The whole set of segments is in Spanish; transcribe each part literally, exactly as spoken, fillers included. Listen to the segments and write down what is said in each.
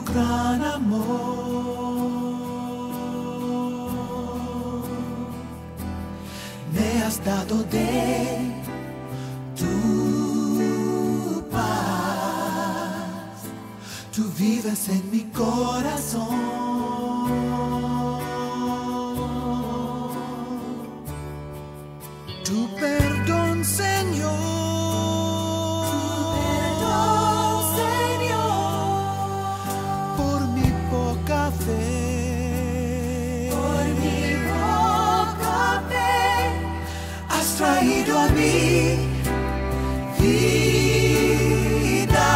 gran amor. Me has dado de tu paz, tú vives en mi corazón. Tu perdón, Señor, Tu perdón, Señor, por mi poca fe, por mi poca fe, has traído a mí vida,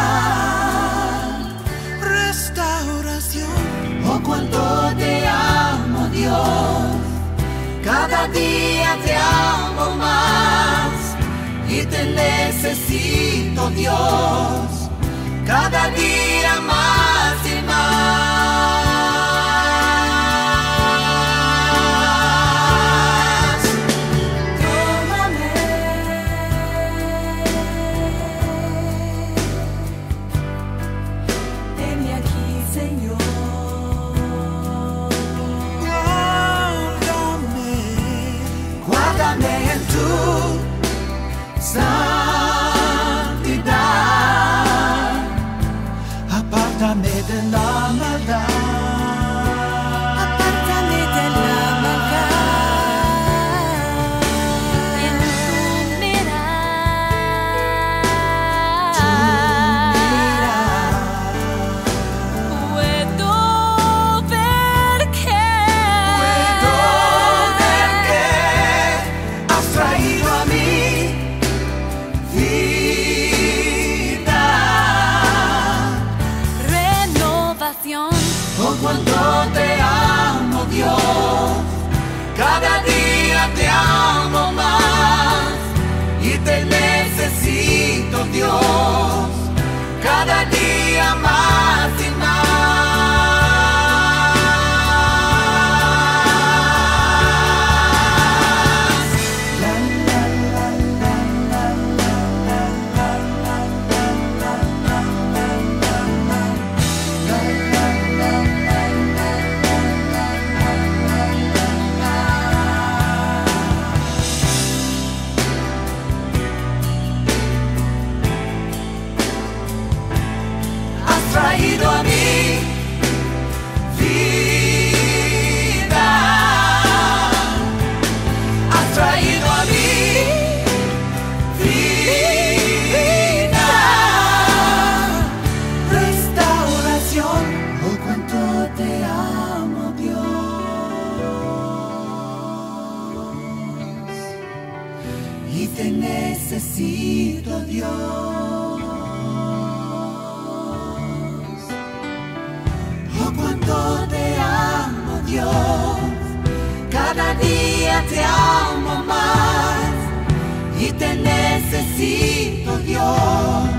restauración. oh cuánto te amo, Dios, cada día te amo más y te necesito, Dios, cada día más y más. Tómame, heme aquí, Señor. Guárdame, guárdame en tu santidad, apártame de la maldad. Apártame de la maldad. En tu Tu mirar puedo ver que puedo ver que has traído a mí vida, renovación. oh cuánto te amo, Dios, cada día te amo más y te necesito, Dios, cada día más y más. La, la, la, la, la, la, la, la, la, la, has traído a mí vida, has traído a mí vida, restauración, oh cuánto te amo, Dios, y te necesito, Dios. Oh cuánto te amo, Dios, cada día te amo más y te necesito, Dios,